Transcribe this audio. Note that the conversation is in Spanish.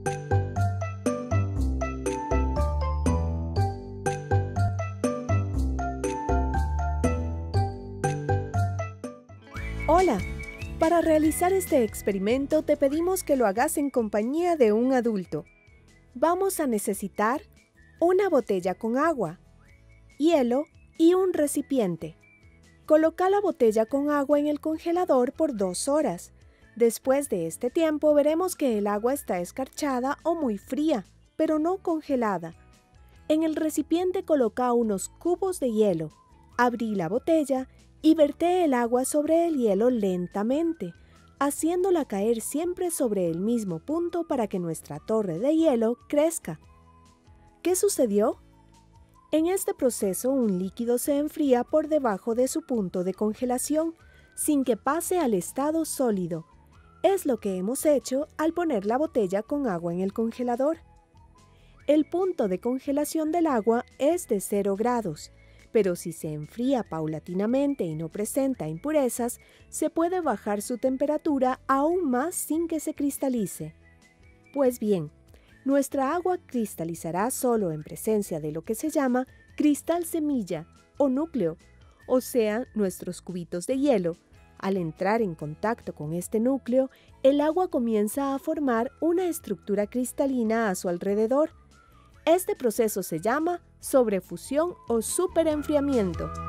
Hola, para realizar este experimento te pedimos que lo hagas en compañía de un adulto. Vamos a necesitar una botella con agua, hielo y un recipiente. Coloca la botella con agua en el congelador por 2 horas. Después de este tiempo veremos que el agua está escarchada o muy fría, pero no congelada. En el recipiente coloca unos cubos de hielo. Abrí la botella y verté el agua sobre el hielo lentamente, haciéndola caer siempre sobre el mismo punto para que nuestra torre de hielo crezca. ¿Qué sucedió? En este proceso, un líquido se enfría por debajo de su punto de congelación, sin que pase al estado sólido. Es lo que hemos hecho al poner la botella con agua en el congelador. El punto de congelación del agua es de 0 grados, pero si se enfría paulatinamente y no presenta impurezas, se puede bajar su temperatura aún más sin que se cristalice. Pues bien, nuestra agua cristalizará solo en presencia de lo que se llama cristal semilla o núcleo, o sea, nuestros cubitos de hielo. Al entrar en contacto con este núcleo, el agua comienza a formar una estructura cristalina a su alrededor. Este proceso se llama sobrefusión o superenfriamiento.